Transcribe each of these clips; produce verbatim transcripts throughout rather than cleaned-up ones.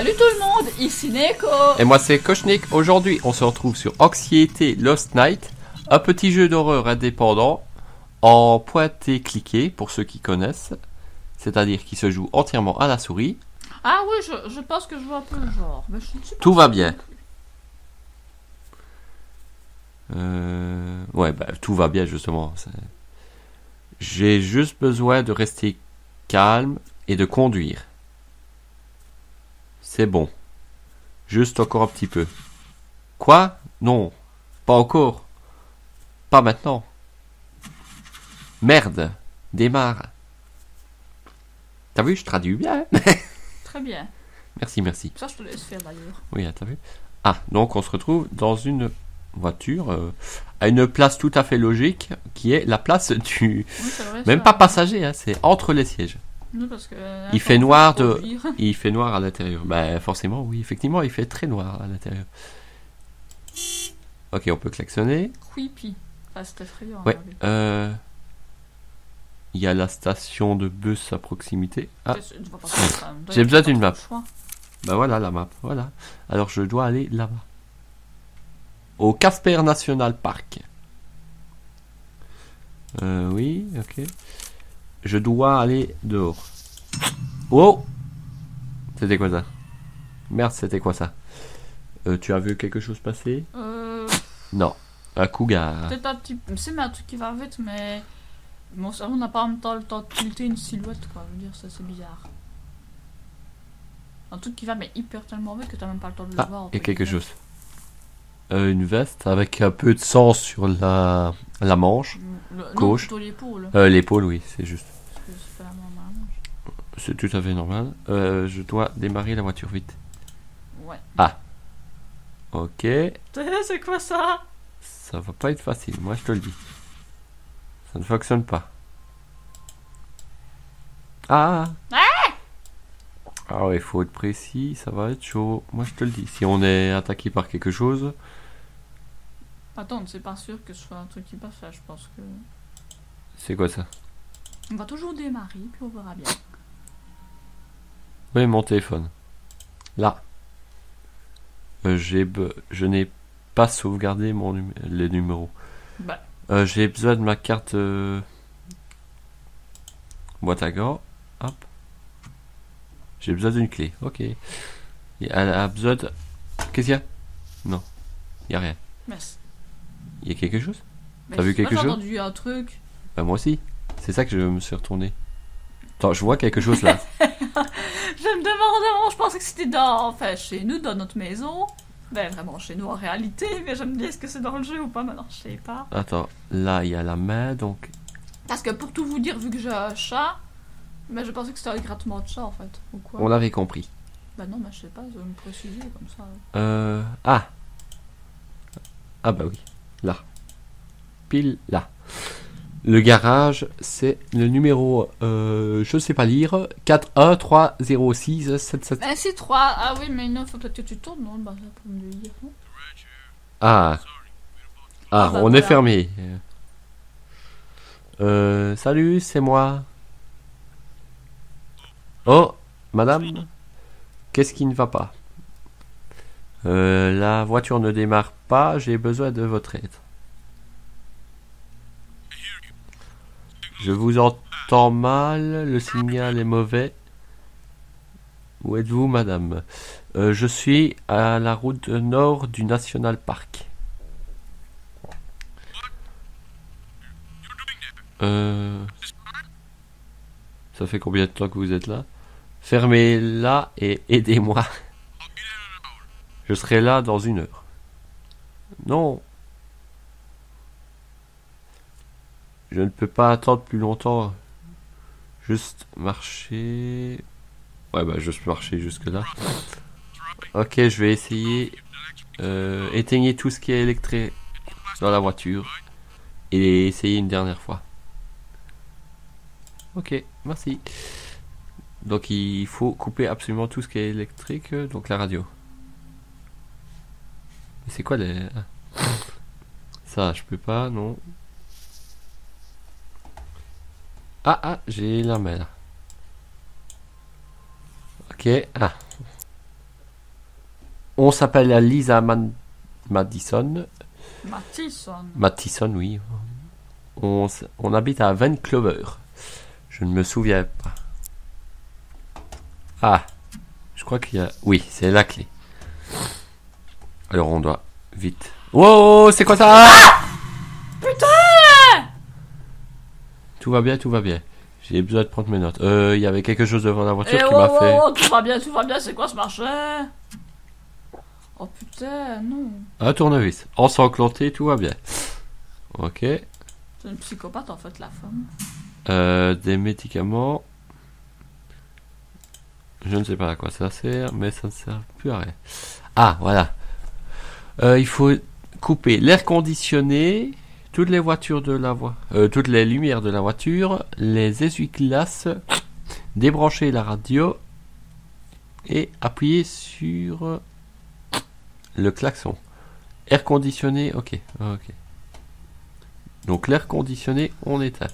Salut tout le monde, ici Neko. Et moi c'est Kochnik. Aujourd'hui on se retrouve sur Anxiété Lost Night, un petit jeu d'horreur indépendant en pointé-cliqué pour ceux qui connaissent, c'est-à-dire qui se joue entièrement à la souris. Ah oui, je, je pense que je vois un peu le genre, mais je ne sais pas. Tout va bien. Euh... Ouais, bah tout va bien justement. C'est... J'ai juste besoin de rester calme et de conduire. C'est bon. Juste encore un petit peu. Quoi? Non. Pas encore. Pas maintenant. Merde. Démarre. T'as vu, je traduis bien. Très bien. Merci, merci. Ça, je te laisse faire d'ailleurs. Oui, t'as vu? Ah, donc on se retrouve dans une voiture euh, à une place tout à fait logique qui est la place du... Oui, c'est vrai, Même ça. pas passager, hein, c'est entre les sièges. Non, parce que, euh, Il fait attends, noir faut de... conduire. Il fait noir à l'intérieur. Ben forcément, oui, effectivement, il fait très noir à l'intérieur. Ok, on peut klaxonner. Creepy. Enfin, c'est effrayant. Ouais. hein, Euh... Il y a la station de bus à proximité. Ah, Tu vas pas faire ça, hein. j'ai besoin T'as d'une pas map. trop le choix. bah voilà la map, voilà. Alors je dois aller là-bas. Au Casper National Park. Euh, oui, ok. Je dois aller dehors. Oh! C'était quoi ça? Merde, c'était quoi ça? Euh, tu as vu quelque chose passer? Euh, Non. Un cougar. peut-être un petit... C'est un truc qui va vite, mais... Mon cerveau n'a pas en même temps le temps de tilter une silhouette, quoi. Je veux dire, ça c'est bizarre. Un truc qui va mais hyper tellement vite que t'as même pas le temps de le Ah, voir. il y a quelque chose. Euh, une veste avec un peu de sang sur la, la manche. Le, Gauche. Non, plutôt l'épaule. Euh, l'épaule, oui, c'est juste. Parce que c'est pas la main, la manche. C'est tout à fait normal. Euh, je dois démarrer la voiture vite. Ouais. Ok. C'est quoi ça? Ça va pas être facile, moi je te le dis. Ça ne fonctionne pas. Ah Ah ouais, il faut être précis, ça va être chaud. Moi je te le dis. Si on est attaqué par quelque chose, Attends, c'est pas sûr que ce soit un truc qui passe là, je pense que... c'est quoi ça? On va toujours démarrer, puis on verra bien. Oui, mon téléphone. Là. Euh, j'ai be- je n'ai pas sauvegardé mon numé- les numéros. Bah, Euh, j'ai besoin de ma carte euh, boîte à gants. Hop. J'ai besoin d'une clé. Ok. Et elle a besoin de... Qu'est-ce qu'il y a? Non. Il y a rien. merci. Il y a quelque chose? Mais T'as vu je sais pas, quelque j'ai chose? entendu un truc. Bah moi aussi. C'est ça que je me suis retourné. Attends, je vois quelque chose là. Je me demande, je pensais que c'était dans... Enfin, chez nous, dans notre maison. Ben, vraiment, chez nous en réalité. Mais je me dis, est-ce que c'est dans le jeu ou pas? Maintenant, je sais pas. Attends, là il y a la main donc... Parce que pour tout vous dire, vu que j'ai un chat... Ben, je pensais que c'était un grattement de chat, en fait. Ou quoi? On l'avait compris. Bah non, mais je sais pas, je vais me préciser comme ça. Euh... Ah. Ah bah oui. Là. Pile là. Le garage, c'est le numéro, euh, je sais pas lire, quatre un trois zéro six sept sept. Ben, c'est trois. Ah oui, mais non, faut peut-être que tu tournes, non? Bah, ça peut me le dire, non? Ah. Ah, Ah bah on voilà. est fermé. Euh, salut, c'est moi. Oh, madame. Qu'est-ce qui ne va pas? Euh, la voiture ne démarre pas, j'ai besoin de votre aide. Je vous entends mal, le signal est mauvais. Où êtes-vous, madame? Euh, Je suis à la route nord du National Park. Euh... Ça fait combien de temps que vous êtes là? Fermez-la et aidez-moi. Je serai là dans une heure. Non. Je ne peux pas attendre plus longtemps. Juste marcher. Ouais, bah, juste marcher jusque là. Ok, je vais essayer. Euh, éteignez tout ce qui est électrique dans la voiture. Et essayer une dernière fois. Ok, merci. Donc, il faut couper absolument tout ce qui est électrique. Donc, la radio. Mais c'est quoi les. Ça, je peux pas, non. Ah, ah, j'ai la main là. Ok, ah. On s'appelle Lisa Man- Madison. Mathison. Mathison, oui. On, s- on habite à Vancouver. Je ne me souviens pas. Ah, je crois qu'il y a... Oui, c'est la clé. Alors on doit vite... Wow, c'est quoi ça? Ah Putain! Tout va bien, tout va bien. J'ai besoin de prendre mes notes. Euh, il y avait quelque chose devant la voiture Eh qui oh, m'a oh, fait... oh, tout va bien, tout va bien, c'est quoi ce marché? Oh putain, non. Un tournevis. Ensanglanté, tout va bien. Ok. C'est une psychopathe en fait, la femme. Euh, des médicaments. Je ne sais pas à quoi ça sert, mais ça ne sert plus à rien. Ah, voilà. Euh, il faut couper l'air conditionné, toutes les voitures de la voie, euh, toutes les lumières de la voiture, les essuie-glaces, débrancher la radio et appuyer sur le klaxon. Air conditionné, ok, ok. Donc l'air conditionné, on éteint.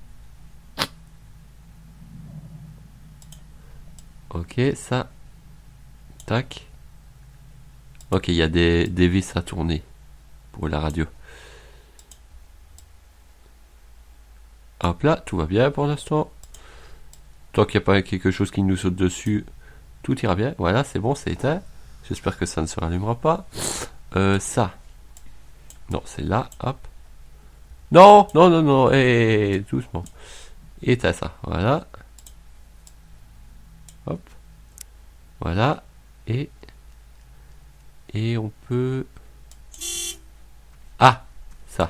Ok, ça. Tac. Ok, il y a des, des vis à tourner pour la radio. Hop là, tout va bien pour l'instant. Tant qu'il n'y a pas quelque chose qui nous saute dessus, tout ira bien. Voilà, c'est bon, c'est éteint. J'espère que ça ne se rallumera pas. Euh, ça. Non, c'est là, hop. Non, non, non, non, et doucement. Éteins ça, voilà. Hop. Voilà. Et... Et on peut... Ah, ça.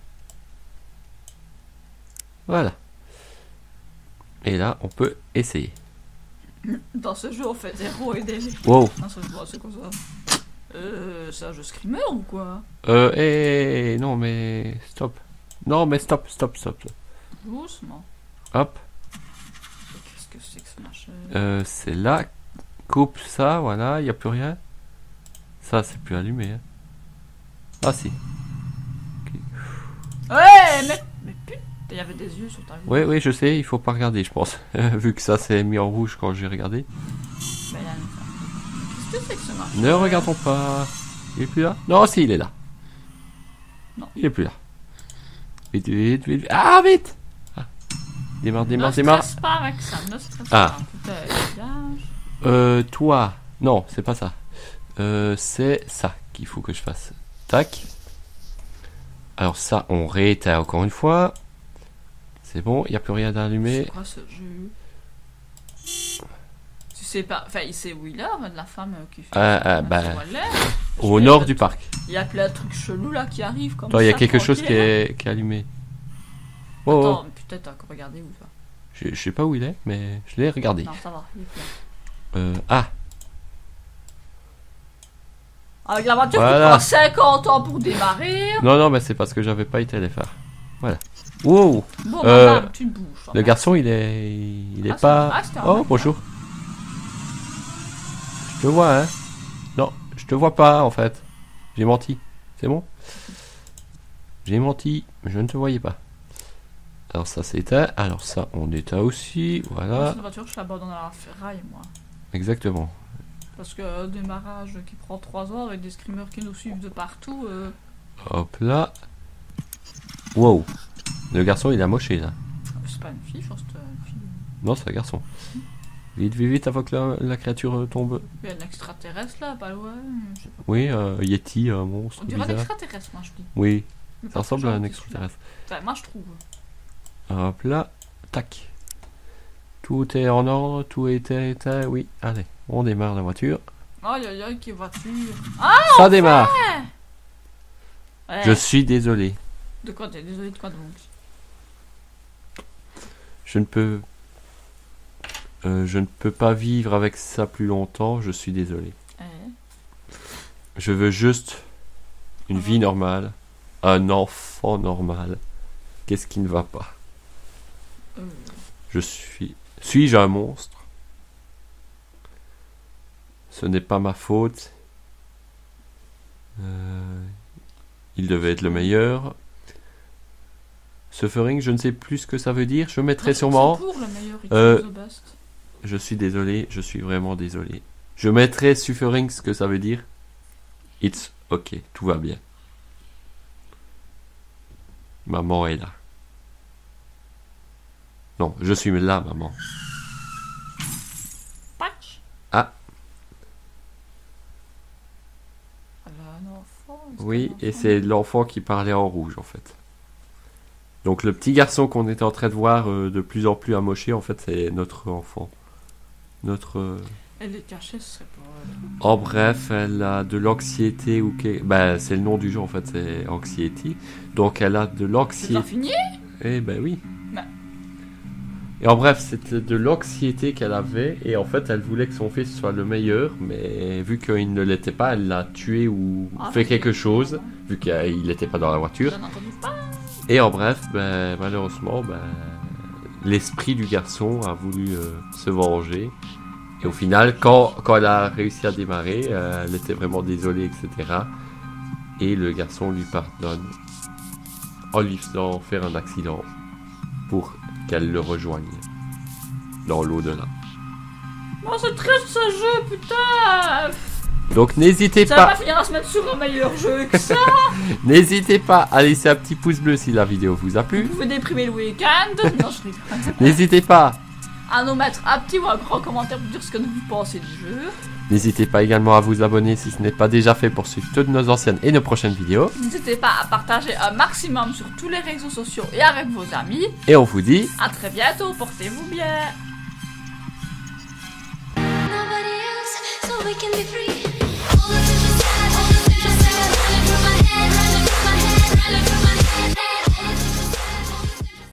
Voilà. Et là, on peut essayer. Dans ce jeu, on fait des héros et des... Wow. Ah, ça, bon, c'est quoi ça? Euh, c'est un jeu screamer ou quoi? Euh, et non, mais stop. Non, mais stop, stop, stop. stop. Doucement. Hop. Qu'est-ce que c'est que ce machin? Euh, c'est là. Coupe ça, voilà, il n'y a plus rien. Ça, c'est plus allumé. Hein. Ah, si. Ouais, mais... Mais putain, il y avait des yeux sur ta vue. Oui, oui, je sais, il faut pas regarder, je pense. Vu que ça s'est mis en rouge quand j'ai regardé. Ben, là, qu'est-ce que c'est que ce machin? Ne regardons pas. Il est plus là? Non, si, il est là. Non. Il est plus là. Vite, vite, vite. vite. Ah, vite! Ah. Démarre, démarre, Ne démarre. stresse pas avec ça, ne stresse Ah. pas. Putain, dégage. Euh, toi. Non, c'est pas ça. Euh, c'est ça qu'il faut que je fasse. Tac. Alors ça, on rééteint encore une fois. C'est bon, il n'y a plus rien d'allumé. C'est quoi ce jeu? Tu sais pas... Enfin, il sait où il est, de la femme qui fait... Ah, ça, ah, bah, sur elle. Au nord du parc. Il y a plein de trucs chelous là qui arrivent comme Toi, ça. il y a quelque chose qui tranquille. est, qui est allumé. Oh, oh. Attends, putain, t'as regardé où ça? Je, je sais pas où il est, mais je l'ai regardé. Non, ça va, il est plein. Euh, ah, Avec la voiture Voilà. qui prend cinquante ans pour démarrer. non, non, mais c'est parce que j'avais pas été les phares. Voilà. Wow. Bon, Euh, madame, tu te bouges. Le garçon, il est, il est Ah, pas. c'est- ah, c'était un Oh, mec, bonjour. Je te vois, hein. Non, je te vois pas, en fait. J'ai menti. C'est bon? J'ai menti. Je ne te voyais pas. Alors ça, c'est éteint. Alors ça, on éteint aussi. Moi, Voilà. cette voiture, je l'abandonne à la ferraille, moi. Exactement. Parce que euh, démarrage qui prend trois heures avec des screamers qui nous suivent de partout. Euh... Hop là. Wow. Le garçon, il a moché, là. C'est pas une fille, je pense que c'est une fille. Non, c'est un garçon. Vite, vite, vite, avant que la, la créature euh, tombe. Il y a un extraterrestre là, pas loin. Je sais pas. Oui, euh, Yeti, un monstre On dirait un bizarre. extraterrestre, moi je dis. Oui, Mais ça pas ressemble ce à genre un de extraterrestre. celui-là. Enfin, moi je trouve. Hop là, tac. Tout est en ordre, tout est éteint, éteint, oui. Allez, on démarre la voiture. Aïe aïe aïe, qui voiture. Ça démarre. Ouais. Je suis désolé. De quoi t'es désolé de quoi donc? Je ne peux... euh, je ne peux pas vivre avec ça plus longtemps, je suis désolé. Eh. Je veux juste une vie normale. Un enfant normal. Qu'est-ce qui ne va pas? Euh, Je suis... Suis-je un monstre? Ce n'est pas ma faute. Euh, Il devait être le meilleur. Suffering, je ne sais plus ce que ça veut dire. Je mettrai moi, sûrement... c'est pour le meilleur, it's Euh, the best. Je suis désolé, je suis vraiment désolé. Je mettrai suffering ce que ça veut dire. It's ok, tout va bien. Maman est là. Non, je suis là, maman. Patch. Ah. Elle a un enfant. est-ce Oui, qu'elle a un et enfant c'est l'enfant qui parlait en rouge, en fait. Donc le petit garçon qu'on était en train de voir euh, de plus en plus amoché, en fait, c'est notre enfant. Notre... euh, Elle est cachée, ce serait pas... En bref, elle a de l'anxiété ou que... Ben, c'est le nom du jeu, en fait, c'est Anxiety. Donc elle a de C'est l'anxiété... pas fini? Eh ben oui. Ben. Et en bref, c'était de l'anxiété qu'elle avait, et en fait, elle voulait que son fils soit le meilleur, mais vu qu'il ne l'était pas, elle l'a tué ou Ah, fait ok. quelque chose, vu qu'il n'était pas dans la voiture. J'en ai entendu pas. Et en bref, ben, malheureusement, ben, l'esprit du garçon a voulu euh, se venger. Et au final, quand, quand elle a réussi à démarrer, euh, elle était vraiment désolée, et cetera. Et le garçon lui pardonne en lui faisant faire un accident pour qu'elle le rejoigne dans l'au-delà. Oh, c'est triste ce jeu, putain. Donc n'hésitez Ça va pas, pas finir à se mettre sur un meilleur jeu que ça. n'hésitez pas à laisser un petit pouce bleu si la vidéo vous a Vous plu. pouvez déprimer le week-end. Non, je rigole. N'hésitez pas, À nous mettre un petit ou un grand commentaire pour dire ce que vous pensez du jeu. n'hésitez pas également à vous abonner si ce n'est pas déjà fait pour suivre toutes nos anciennes et nos prochaines vidéos. N'hésitez pas à partager un maximum sur tous les réseaux sociaux et avec vos amis. Et on vous dit À très bientôt, portez-vous bien. Nobody else, so we can be free. All the future's sad, all the future's sad, running through my head, running through my head, running through my